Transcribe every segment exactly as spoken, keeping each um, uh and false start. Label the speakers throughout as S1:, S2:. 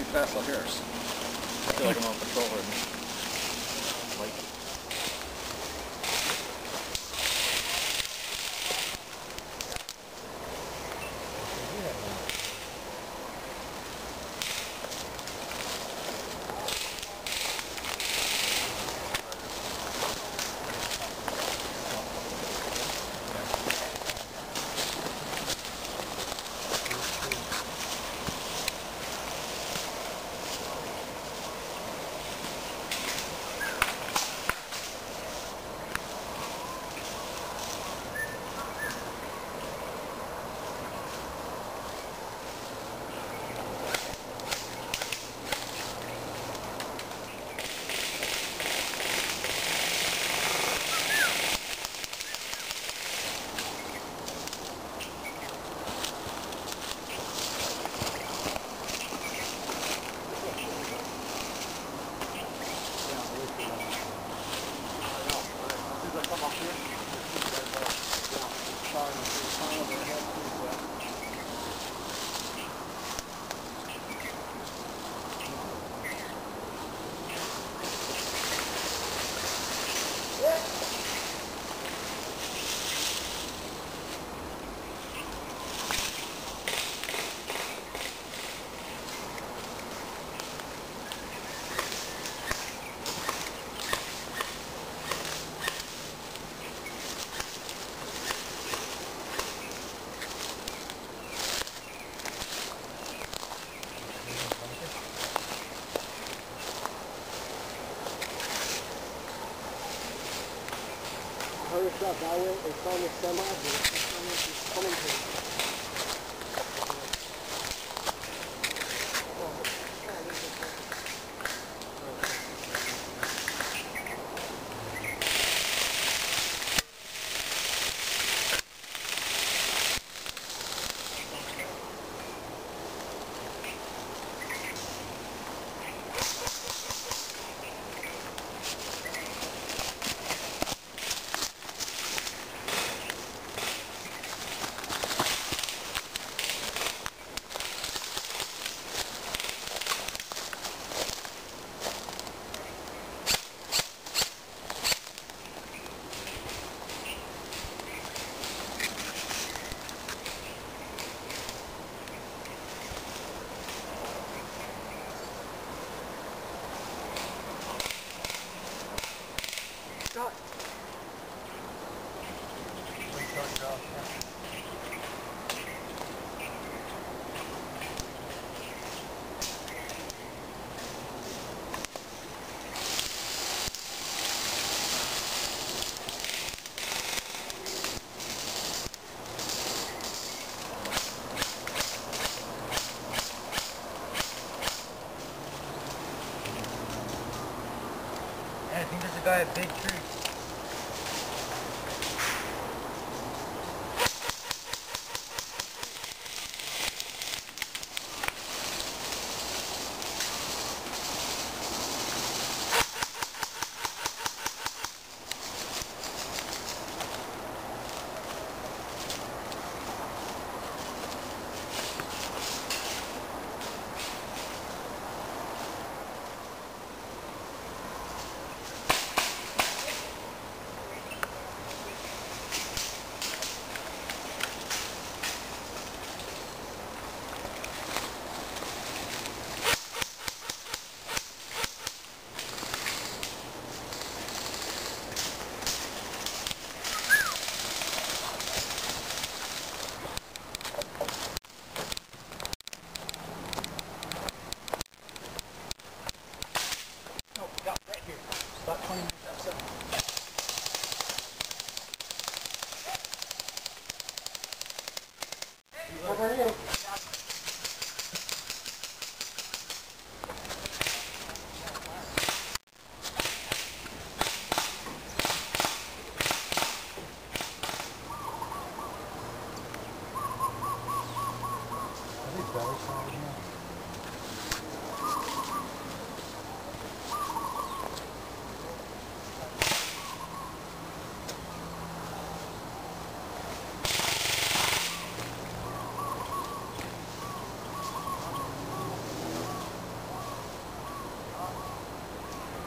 S1: fast like yours. I feel like I'm on patrol or like.
S2: Hurry up, that way it's on the semi, it's coming to Stop.
S3: I think there's a guy at Big Tree.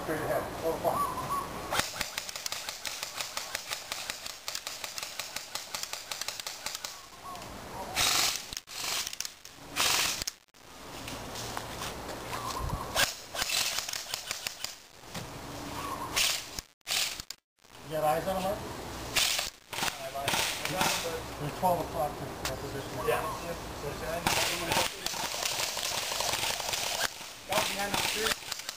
S2: Straight ahead. Oh, fuck. You got eyes on him, Mark? There's twelve o'clock in that position.
S1: Yeah.
S2: Down behind the tree.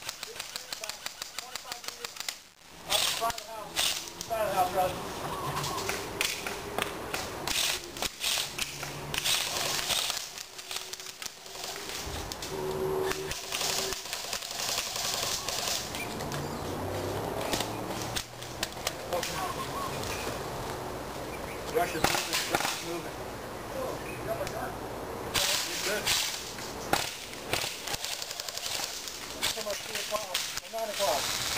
S2: Up in front of the house. Inside of the house, brother.
S1: Rush is moving, rush is moving.
S2: Oh, you got my gun.
S1: You're good.
S2: Come up three o'clock, or nine o'clock.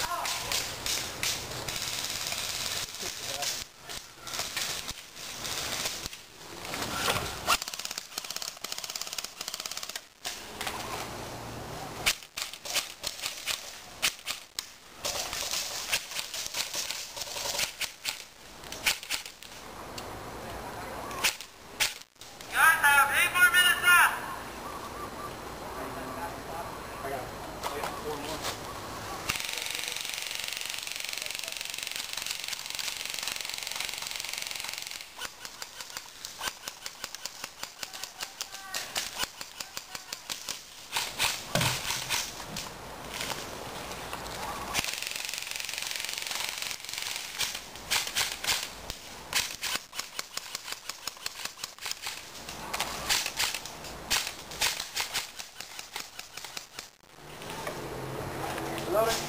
S2: Load it.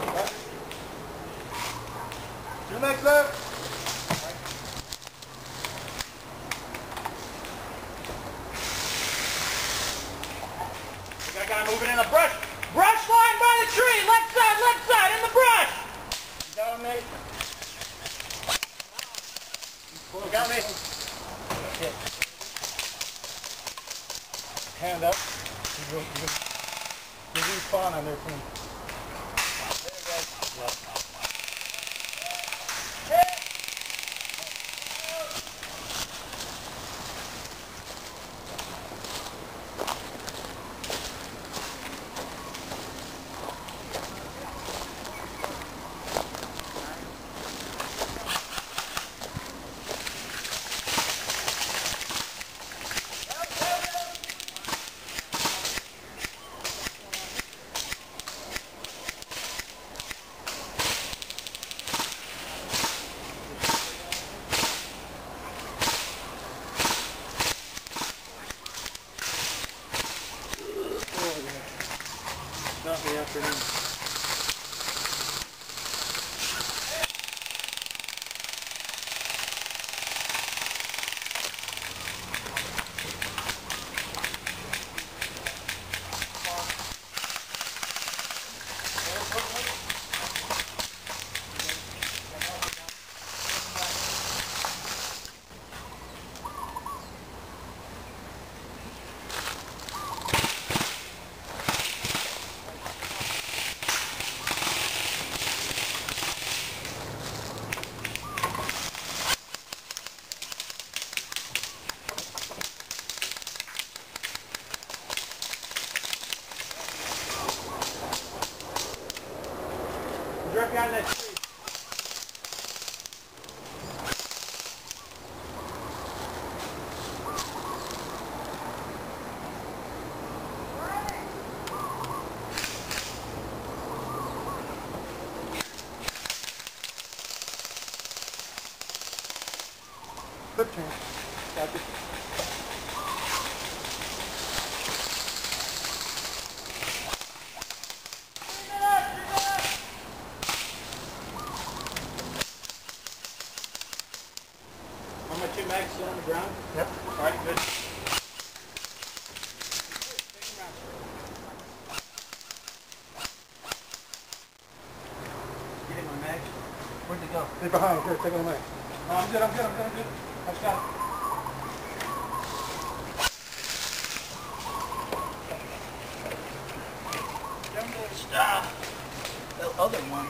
S2: Two legs left.
S1: We got a guy moving in the brush. Brush line by the tree. Left side, left side, in the brush.
S2: You got him, Nate? You got me? Okay. Hand up. You go, you go. You respawn on there for me.
S1: Not in the afternoon.
S2: Right behind that tree. Flip change. Got it.
S1: How much two mags still on the ground?
S2: Yep.
S1: All right, good. Getting my mags.
S2: Where'd they go? They're behind. Here, take them away. No, I'm good, I'm good, I'm good, I'm good. I just got it.
S1: Stuff.
S3: the other one.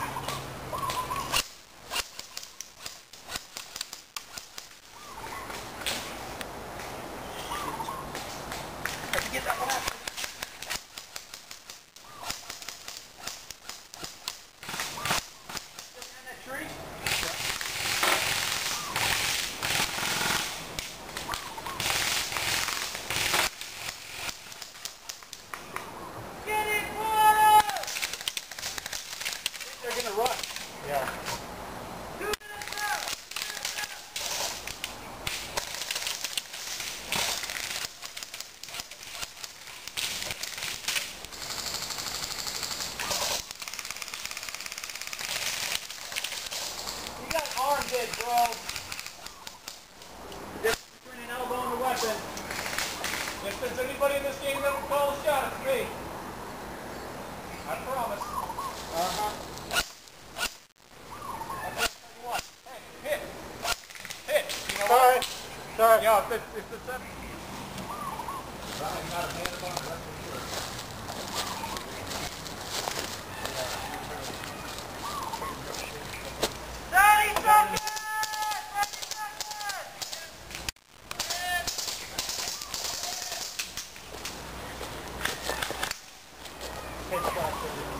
S3: How'd you get that one out?
S1: Yeah. You got arms in, bro. The difference between an elbow and a weapon. If there's anybody in this game that will call a shot, it's me. I promise. Uh-huh. Sorry. Sorry. Yeah, if it's, if it's up. thirty seconds! thirty seconds! Headshot.